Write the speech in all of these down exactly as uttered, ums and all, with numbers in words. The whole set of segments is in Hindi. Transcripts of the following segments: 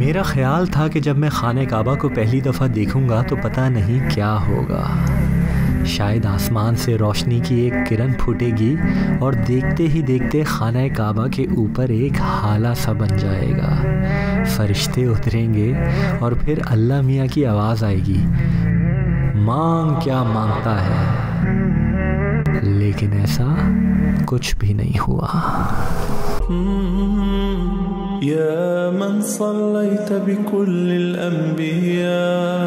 मेरा ख्याल था कि जब मैं खाने काबा को पहली दफ़ा देखूंगा तो पता नहीं क्या होगा। शायद आसमान से रोशनी की एक किरण फूटेगी और देखते ही देखते खाना काबा के ऊपर एक हाला सा बन जाएगा। फरिश्ते उतरेंगे और फिर अल्लाह मियाँ की आवाज़ आएगी, मांग क्या मांगता है। लेकिन ऐसा कुछ भी नहीं हुआ। या मन सल्लैत बिकुल्लिल अंबिया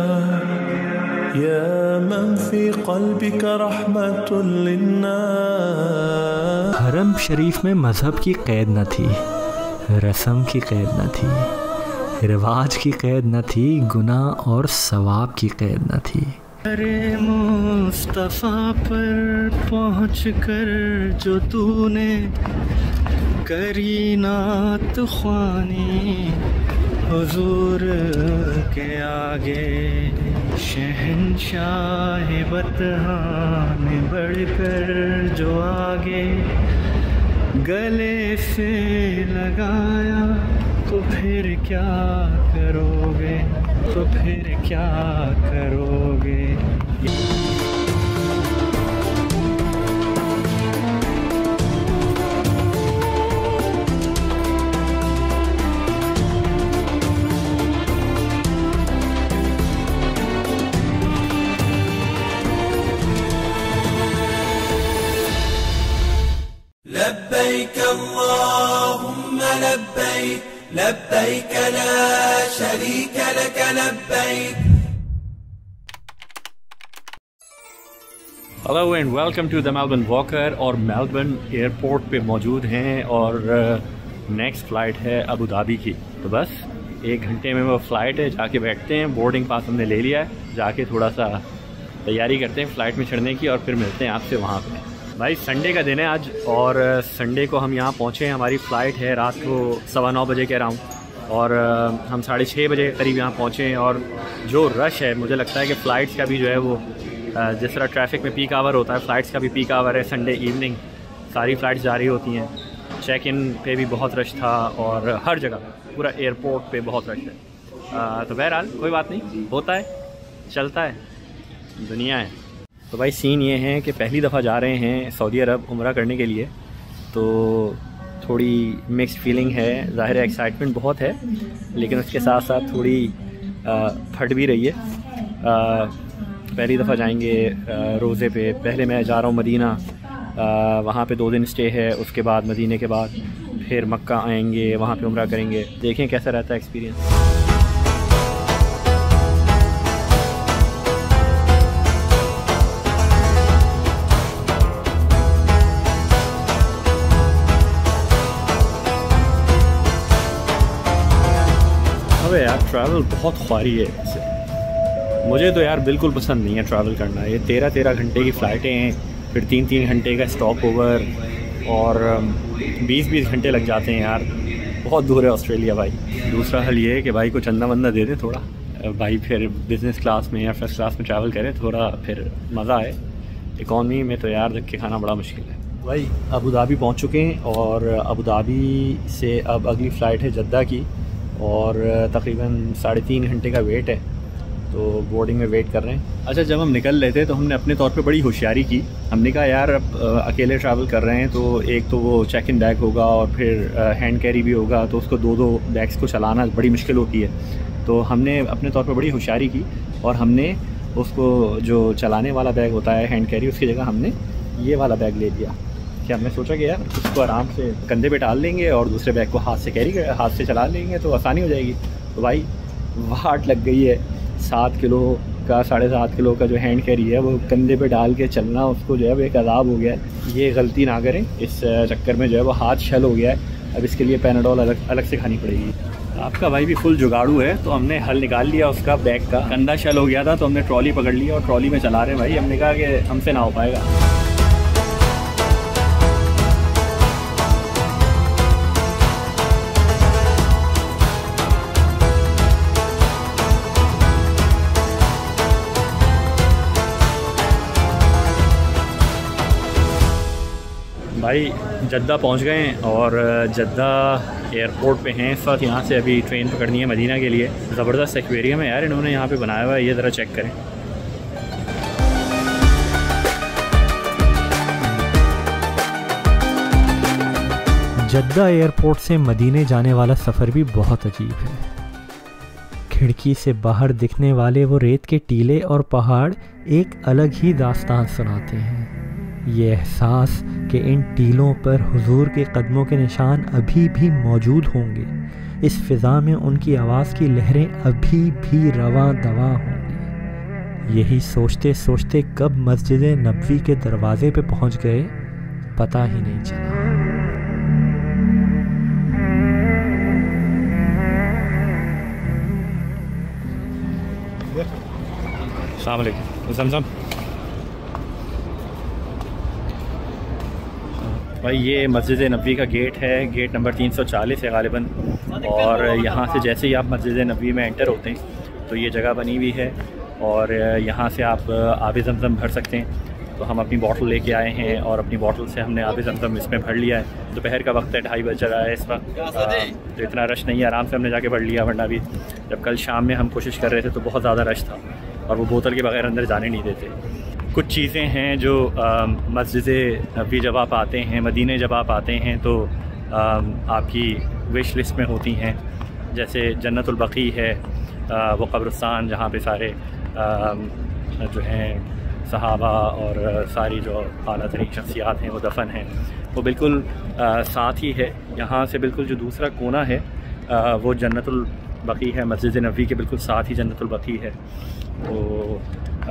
या मन फी क़ल्बिका रहमतुल लिन्नास। हरम शरीफ में मज़हब की क़ैद न थी, रस्म की क़ैद न थी, रिवाज की क़ैद न थी, गुनाह और सवाब की क़ैद न थी। अरे मुस्तफ़ा पर पहुँच कर जो तूने करी नात ख्वानी, हुजूर के आगे शहंशाह बतहा में बढ़कर जो आगे गले से लगाया तो फिर क्या करोगे, तो फिर क्या करोगे। लब्बैक अल्लाहुम्मा लब्बैक लब्बैक ला शरीक लक लब्बैक। Hello and welcome to the Melbourne walker. और मेलबर्न एयरपोर्ट पे मौजूद हैं और नेक्स्ट फ़्लाइट है अबू धाबी की। तो बस एक घंटे में वो फ़्लाइट है, जाके बैठते हैं। बोर्डिंग पास हमने ले लिया है, जाके थोड़ा सा तैयारी करते हैं फ़्लाइट में चढ़ने की और फिर मिलते हैं आपसे वहाँ पे। भाई संडे का दिन है आज और संडे को हम यहाँ पहुँचे हैं। हमारी फ़्लाइट है रात को सवा नौ बजे के अराउंड और हम साढ़े छः बजे करीब यहाँ पहुँचे हैं। और जो रश है, मुझे लगता है कि फ़्लाइट्स का भी जो है वो जिस तरह ट्रैफिक में पीक आवर होता है, फ़्लाइट्स का भी पीक आवर है। संडे इवनिंग सारी फ़्लाइट्स जारी होती हैं। चेक इन पे भी बहुत रश था और हर जगह पूरा एयरपोर्ट पे बहुत रश है। आ, तो बहरहाल कोई बात नहीं, होता है, चलता है, दुनिया है। तो भाई सीन ये है कि पहली दफ़ा जा रहे हैं सऊदी अरब उम्रा करने के लिए, तो थोड़ी मिक्स्ड फीलिंग है। ज़ाहिर है एक्साइटमेंट बहुत है, लेकिन उसके साथ साथ थोड़ी फट भी रही है। आ, पहली दफ़ा जाएंगे रोज़े पे। पहले मैं जा रहा हूँ मदीना, वहाँ पे दो दिन स्टे है। उसके बाद मदीने के बाद फिर मक्का आएंगे, वहाँ पे उम्रा करेंगे। देखें कैसा रहता है एक्सपीरियंस। अबे यार ट्रैवल बहुत ख्वारी है इससे। मुझे तो यार बिल्कुल पसंद नहीं है ट्रैवल करना। ये तेरह तेरह घंटे की फ़्लाइटें हैं, फिर तीन तीन घंटे का स्टॉप ओवर और बीस बीस घंटे लग जाते हैं यार। बहुत दूर है ऑस्ट्रेलिया भाई। दूसरा हल ये है कि भाई को चंदा वंदा दे दें थोड़ा, भाई फिर बिज़नेस क्लास में या फर्स्ट क्लास में ट्रैवल करें, थोड़ा फिर मज़ा आए। इकॉनमी में तो यार रख के खाना बड़ा मुश्किल है भाई। अबू धाबी पहुँच चुके हैं और अबू धाबी से अब अगली फ़्लाइट है जद्दा की और तकरीबन साढ़े तीन घंटे का वेट है, तो बोर्डिंग में वेट कर रहे हैं। अच्छा, जब हम निकल रहे थे तो हमने अपने तौर पे बड़ी होशियारी की। हमने कहा यार अब अकेले ट्रैवल कर रहे हैं तो एक तो वो चेक इन बैग होगा और फिर हैंड कैरी भी होगा, तो उसको दो दो बैग्स को चलाना बड़ी मुश्किल होती है। तो हमने अपने तौर पर बड़ी होशियारी की और हमने उसको जो चलाने वाला बैग होता है हैंड कैरी, उसकी जगह हमने ये वाला बैग ले लिया। कि हमने सोचा कि यार उसको आराम से कंधे पे डाल लेंगे और दूसरे बैग को हाथ से कैरी कर हाथ से चला लेंगे तो आसानी हो जाएगी। तो भाई वाट लग गई है। सात किलो का साढ़े सात किलो का जो हैंड कैरी है वो कंधे पे डाल के चलना, उसको जो है वो एक अज़ाब हो गया है। ये गलती ना करें, इस चक्कर में जो है वो हाथ छल हो गया है। अब इसके लिए पैनाडोल अलग अलग से खानी पड़ेगी। आपका भाई भी फुल जुगाड़ू है, तो हमने हल निकाल लिया उसका बैग का। कंधा छल हो गया था तो हमने ट्रॉली पकड़ ली और ट्रॉली में चला रहे हैं भाई। हमने कहा कि हमसे ना हो पाएगा। भाई जद्दा पहुंच गए हैं और जद्दा एयरपोर्ट पे हैं इस वक्त। यहाँ से अभी ट्रेन पकड़नी है मदीना के लिए। ज़बरदस्त एक्वेरियम है यार इन्होंने यहाँ पे बनाया हुआ है, ये ज़रा चेक करें। जद्दा एयरपोर्ट से मदीने जाने वाला सफ़र भी बहुत अजीब है। खिड़की से बाहर दिखने वाले वो रेत के टीले और पहाड़ एक अलग ही दास्तान सुनाते हैं। ये एहसास कि इन टीलों पर हुजूर के कदमों के निशान अभी भी मौजूद होंगे, इस फ़िज़ा में उनकी आवाज़ की लहरें अभी भी रवां दवा होंगी। यही सोचते सोचते कब मस्जिद नबवी के दरवाज़े पे पहुंच गए पता ही नहीं चला। अस्सलाम वालेकुम ज़मज़म भाई, ये मस्जिद नबवी का गेट है, गेट नंबर तीन सौ चालीस है गालिबन। और यहाँ से जैसे ही आप मस्जिद नबवी में एंटर होते हैं तो ये जगह बनी हुई है और यहाँ से आप आब ज़मज़म भर सकते हैं। तो हम अपनी बॉटल लेके आए हैं और अपनी बॉटल से हमने आब ज़मज़म इसमें भर लिया है। दोपहर का वक्त है, ढाई बज रहा है इस वक्त, तो इतना रश नहीं है, आराम से हमने जाके भर लिया। वरना भी जब कल शाम में हम कोशिश कर रहे थे तो बहुत ज़्यादा रश था और वो बोतल के बगैर अंदर जाने नहीं देते। कुछ चीज़ें हैं जो मस्जिद नबवी जब आप आते हैं, मदीने जब आप आते हैं तो आ, आपकी विश लिस्ट में होती हैं। जैसे जन्नतुल बकी है, आ, वो कब्रिस्तान जहाँ पे सारे आ, जो हैं सहाबा और सारी जो आला तरीन शख्सियात हैं वो दफन हैं, वो बिल्कुल आ, साथ ही है। यहाँ से बिल्कुल जो दूसरा कोना है आ, वो जन्नतुल बकी है, मस्जिद नबवी के बिल्कुल साथ ही जन्नतुल बकी है। तो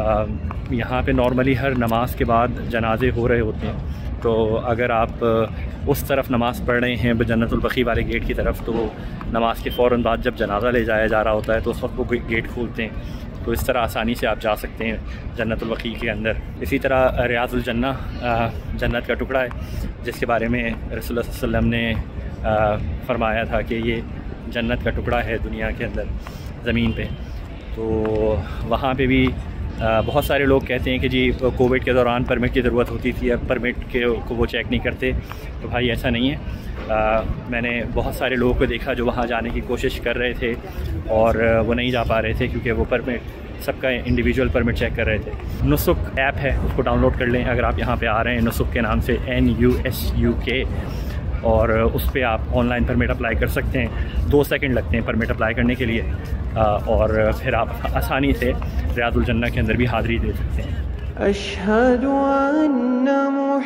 यहाँ पे नॉर्मली हर नमाज के बाद जनाजे हो रहे होते हैं, तो अगर आप उस तरफ नमाज़ पढ़ रहे हैं जन्नतुल बकी वाले गेट की तरफ, तो नमाज के फ़ौरन बाद जब जनाजा ले जाया जा रहा होता है तो उस वक्त वो गेट खोलते हैं। तो इस तरह आसानी से आप जा सकते हैं जन्नतुल बकी के अंदर। इसी तरह रियाज़ुल जन्ना जन्नत का टुकड़ा है, जिसके बारे में रसूलुल्लाह सल्लल्लाहु अलैहि वसल्लम ने फरमाया था कि ये जन्नत का टुकड़ा है दुनिया के अंदर ज़मीन पे। तो वहाँ पे भी आ, बहुत सारे लोग कहते हैं कि जी कोविड के दौरान परमिट की ज़रूरत होती थी, अब परमिट के को वो चेक नहीं करते। तो भाई ऐसा नहीं है। आ, मैंने बहुत सारे लोगों को देखा जो वहाँ जाने की कोशिश कर रहे थे और वो नहीं जा पा रहे थे क्योंकि वो परमिट सबका इंडिविजुअल परमिट चेक कर रहे थे। नुसुक ऐप है, उसको डाउनलोड कर लें अगर आप यहाँ पे आ रहे हैं। नुसुक के नाम से, एन यू एस यू के, और उस पर आप ऑनलाइन परमिट अप्लाई कर सकते हैं। दो सेकंड लगते हैं परमिट अप्लाई करने के लिए और फिर आप आसानी से रियाज़ुल जन्ना के अंदर भी हाज़िरी दे सकते हैं। अशहदु अन्ना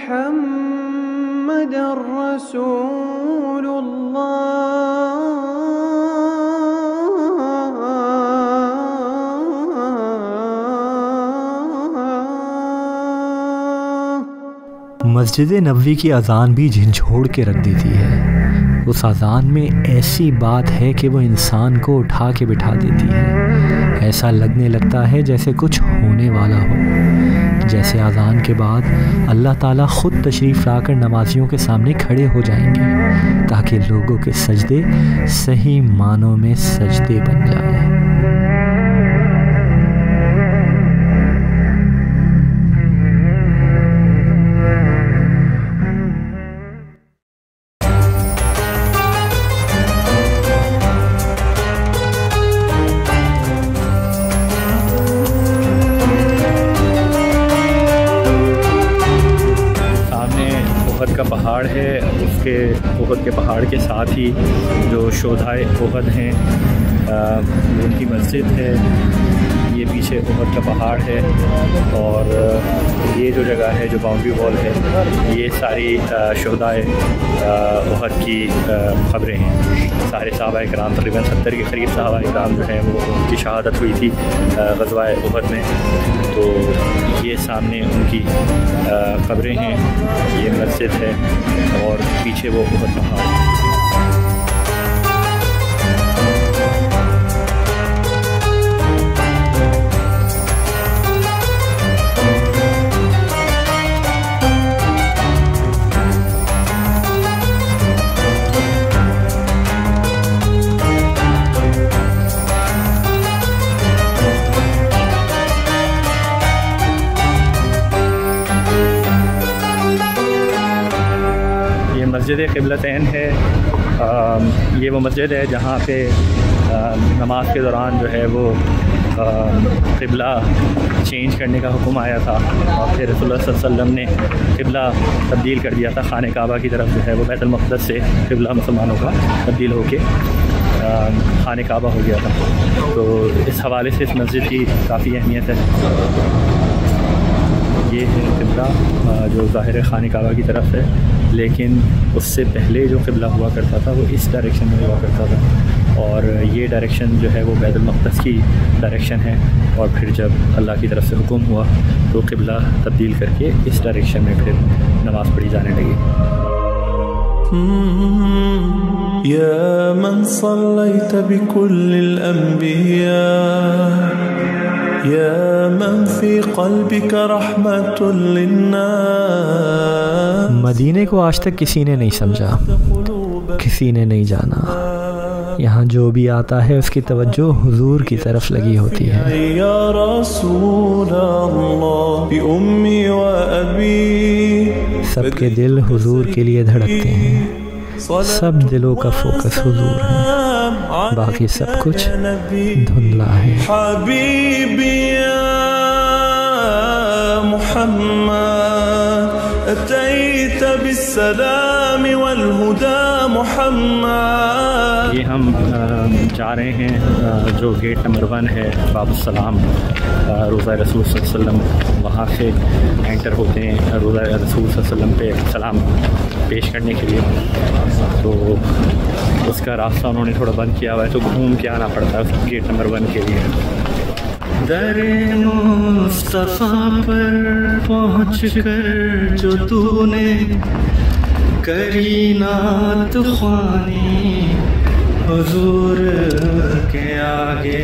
मुहम्मदर रसूलुल्लाह। मस्जिद नबवी की अज़ान भी झंझोड़ के रख देती है। उस अज़ान में ऐसी बात है कि वो इंसान को उठा के बिठा देती है। ऐसा लगने लगता है जैसे कुछ होने वाला हो, जैसे अज़ान के बाद अल्लाह ताला ख़ुद तशरीफ़ लाकर नमाजियों के सामने खड़े हो जाएंगे ताकि लोगों के सजदे सही मानों में सजदे बन जाए। पहाड़ है, उसके उहद के पहाड़ के साथ ही जो शोधाए उहद हैं उनकी मस्जिद है। ये पीछे उहद का पहाड़ है और ये जो जगह है, जो बाउंड्री वॉल है, ये सारी शोधाए उहद की ख़बरें हैं। सारे सहाबा इकराम, तकरीबन सत्तर के करीब सहाबा इकराम जो हैं वो उनकी शहादत हुई थी ग़ज़वा उहद में। तो ये सामने उनकी ख़बरें हैं, ये मस्जिद है और पीछे वो उहद पहाड़। मस्जिद क़िबलतैन है। आ, ये वो मस्जिद है जहाँ पे नमाज के दौरान जो है वो क़िबला चेंज करने का हुक्म आया था और फिर रसूलुल्लाह सल्लल्लाहु अलैहि वसल्लम ने क़िबला तब्दील कर दिया था। खाने काबा की तरफ जो है वो बैतुल मक़दस से क़िबला मुसलमानों का तब्दील होके खाने काबा हो गया था। तो इस हवाले से इस मस्जिद की काफ़ी अहमियत है। ये है क़िबला जो ज़ाहिर खाने काबा की तरफ है, लेकिन उससे पहले जो क़िबला हुआ करता था वो इस डायरेक्शन में हुआ करता था और ये डायरेक्शन जो है वो बैतुल मक़दस की डायरेक्शन है। और फिर जब अल्लाह की तरफ से हुक्म हुआ तो क़िबला तब्दील करके इस डायरेक्शन में फिर नमाज़ पढ़ी जाने लगी। या मन सल्लैत बिकुल्लिल अंबिया या मन फी क़ल्बिका रहमतुल लिन्नास। मदीने को आज तक किसी ने नहीं समझा, किसी ने नहीं जाना। यहाँ जो भी आता है उसकी तवज्जो हुजूर की तरफ लगी होती है। या रसूल अल्लाह बि उम्मी व अबी। सबके दिल हुजूर के लिए धड़कते हैं, सब दिलों का फोकस हुजूर है, बाकी सब कुछ धुंधला है। हबीबी या मुहम्मद अतैत बिस्सलाम वल हुदा मुहम्मद। ये हम जा रहे हैं जो गेट नंबर वन है बाबुस्सलाम, रोज़ा रसूल सल्लल्लाहु अलैहि वसल्लम, वहाँ से एंटर होते हैं रोज़ा रसूल सल्लल्लाहु अलैहि वसल्लम पे सलाम पेश करने के लिए। तो उसका रास्ता उन्होंने थोड़ा बंद किया हुआ है, तो घूम के आना पड़ता है उस गेट नंबर वन के लिए। दरे मुस्तफ़ा पर पहुँच कर जो तूने करी नात ख़्वानी हुजूर के आगे,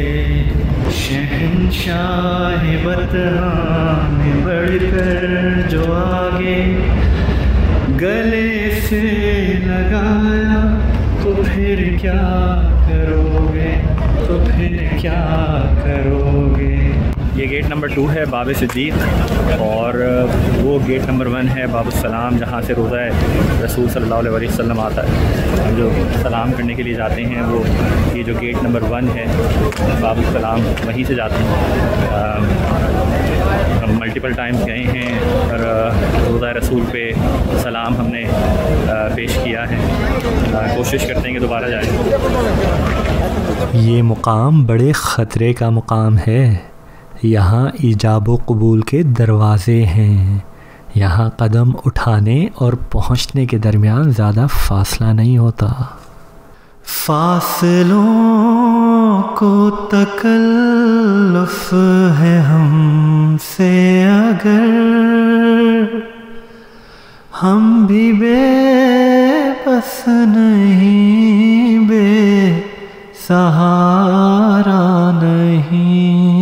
शहंशाह बतहा में बढ़कर जो आगे, गले से लगाया तो फिर क्या करोगे, तो फिर क्या करोगे। ये गेट नंबर टू है बाब सिद्दीक़ और वो गेट नंबर वन है बाबुस्सलाम, जहाँ से रोज़ा रसूल सल्लल्लाहु अलैहि वसल्लम आता है। हम जो सलाम करने के लिए जाते हैं वो ये जो गेट नंबर वन है बाबुस्सलाम, वहीं से जाते हैं। हम मल्टीपल टाइम्स गए हैं और रोज़ा रसूल पे सलाम हमने पेश किया है। कोशिश करते हैं कि दोबारा जाएं। ये मुकाम बड़े ख़तरे का मुकाम है। यहाँ इजाब व कबूल के दरवाज़े हैं। यहाँ कदम उठाने और पहुँचने के दरमियान ज़्यादा फासला नहीं होता। फासलों को तकल्लुफ़ है हमसे अगर, हम भी बेबस नहीं, बेसहारा नहीं।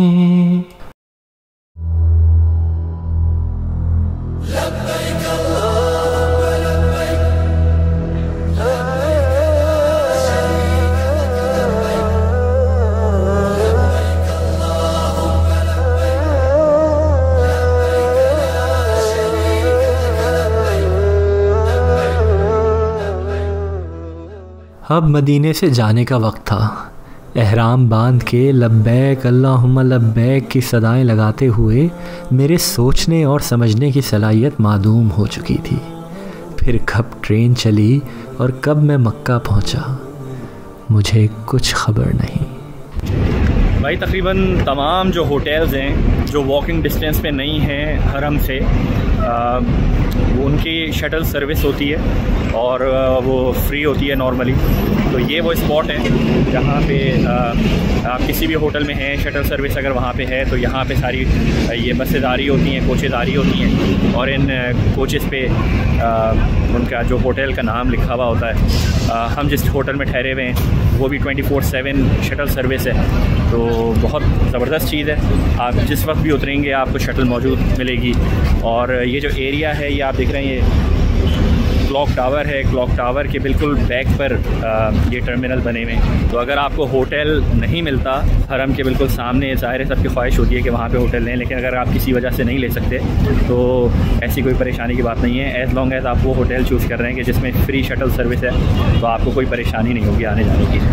अब मदीने से जाने का वक्त था। एहराम बांध के लब्बैक अल्लाहुम्मा लब्बैक की सदाएं लगाते हुए मेरे सोचने और समझने की सलाहियत मादूम हो चुकी थी। फिर कब ट्रेन चली और कब मैं मक्का पहुंचा, मुझे कुछ खबर नहीं। भाई तकरीबन तमाम जो होटल्स हैं जो वॉकिंग डिस्टेंस पे नहीं हैं हरम से, आ, उनकी शटल सर्विस होती है और वो फ्री होती है नॉर्मली। तो ये वो स्पॉट है जहाँ पे आ, आप किसी भी होटल में हैं, शटल सर्विस अगर वहाँ पे है तो यहाँ पे सारी ये बसें आ रही होती हैं, कोचेज़ आ रही होती हैं और इन कोचेज़ पे आ, उनका जो होटल का नाम लिखा हुआ होता है। आ, हम जिस होटल में ठहरे हुए हैं वो भी twenty four seven shuttle service है। तो बहुत ज़बरदस्त चीज़ है। आप जिस वक्त भी उतरेंगे आपको शटल मौजूद मिलेगी। और ये जो एरिया है ये आप देख रहे हैं, ये क्लॉक टावर है। क्लॉक टावर के बिल्कुल बैक पर आ, ये टर्मिनल बने हुए हैं। तो अगर आपको होटल नहीं मिलता हरम के बिल्कुल सामने, ज़ाहिर है सबकी ख्वाहिश होती है कि वहाँ पे होटल लें, लेकिन अगर आप किसी वजह से नहीं ले सकते तो ऐसी कोई परेशानी की बात नहीं है। एज़ लॉन्ग एज़ आप वो होटल चूज़ कर रहे हैं कि जिसमें फ़्री शटल सर्विस है तो आपको कोई परेशानी नहीं होगी आने जाने की।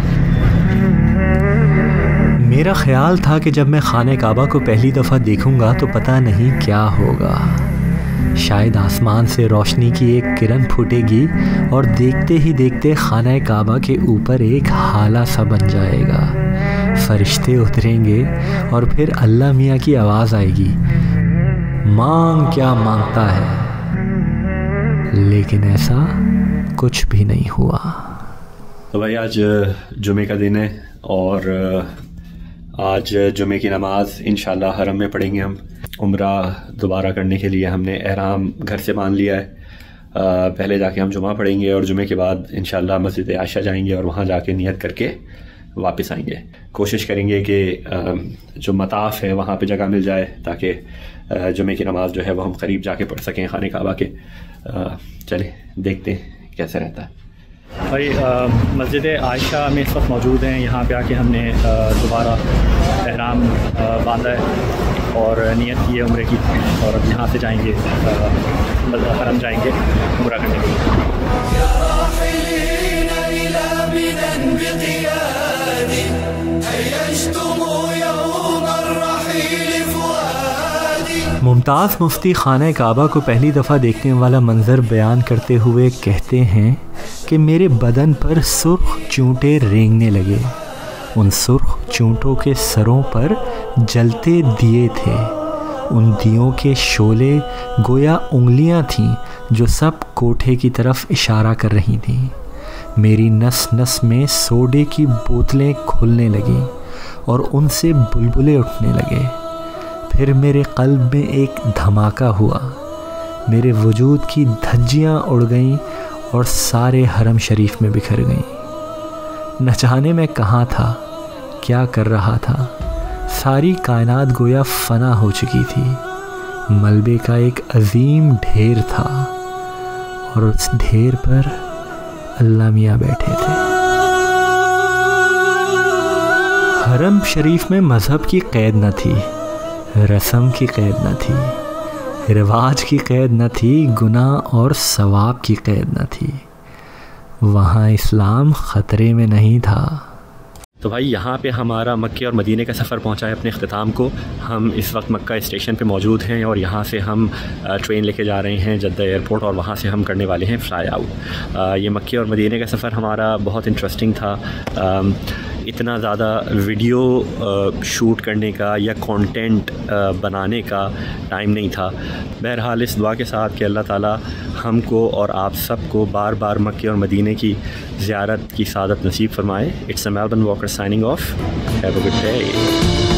मेरा ख्याल था कि जब मैं खाने काबा को पहली दफ़ा देखूंगा तो पता नहीं क्या होगा। शायद आसमान से रोशनी की एक किरण फूटेगी और देखते ही देखते खाना काबा के ऊपर एक हाला सा बन जाएगा। फरिश्ते उतरेंगे और फिर अल्लाह मियाँ की आवाज़ आएगी, मांग क्या मांगता है। लेकिन ऐसा कुछ भी नहीं हुआ। तो भाई आज जुमे का दिन है और आज जुमे की नमाज इंशाल्लाह हरम में पढ़ेंगे हम। उम्रा दोबारा करने के लिए हमने एहराम घर से बांध लिया है। आ, पहले जाके हम जुमा पढ़ेंगे और जुमे के बाद इंशाल्लाह मस्जिद आयशा जाएंगे और वहाँ जाके नियत करके वापस आएंगे। कोशिश करेंगे कि जो मताफ़ है वहाँ पे जगह मिल जाए ताकि जुमे की नमाज जो है वो हम करीब जाके पढ़ सकें खाने काबा के। चले देखते हैं कैसे रहता है। भाई मस्जिद आयशा में इस वक्त मौजूद हैं। यहाँ पे आके हमने दोबारा एहराम बांधा है और नियत की है उम्रे की, और अब यहाँ से जाएंगे हरम जाएंगे उम्रा करने के लिए। मुमताज़ मुफ्ती खाना काबा को पहली दफ़ा देखने वाला मंज़र बयान करते हुए कहते हैं कि मेरे बदन पर सुर्ख चूंटे रेंगने लगे। उन सुर्ख चूंटों के सरों पर जलते दिए थे। उन दियों के शोले गोया उंगलियां थीं जो सब कोठे की तरफ इशारा कर रही थीं। मेरी नस नस में सोडे की बोतलें खुलने लगीं और उनसे बुलबुले उठने लगे। फिर मेरे क़ल्ब में एक धमाका हुआ। मेरे वजूद की धज्जियाँ उड़ गईं और सारे हरम शरीफ में बिखर गईं। न जाने मैं कहाँ था, क्या कर रहा था। सारी कायनात गोया फना हो चुकी थी। मलबे का एक अजीम ढेर था और उस ढेर पर अल्लाह मियाँ बैठे थे। हरम शरीफ में मज़हब की क़ैद न थी, रस्म की क़ैद न थी, रिवाज की क़ैद न थी, गुनाह और सवाब की क़ैद न थी। वहाँ इस्लाम ख़तरे में नहीं था। तो भाई यहाँ पे हमारा मक्के और मदीने का सफ़र पहुँचा है अपने अख्ताम को। हम इस वक्त मक्का स्टेशन पे मौजूद हैं और यहाँ से हम ट्रेन लेके जा रहे हैं जद्दा एयरपोर्ट और वहाँ से हम करने वाले हैं फ़्लाई आउट। ये मक्के और मदीने का सफ़र हमारा बहुत इंटरेस्टिंग था। इतना ज़्यादा वीडियो शूट करने का या कंटेंट बनाने का टाइम नहीं था। बहरहाल इस दुआ के साथ कि अल्लाह ताला हमको और आप सबको बार बार मक्के और मदीने की ज़ियारत की सादत नसीब फरमाए। It's a Melbourne walker signing off. Have a good day.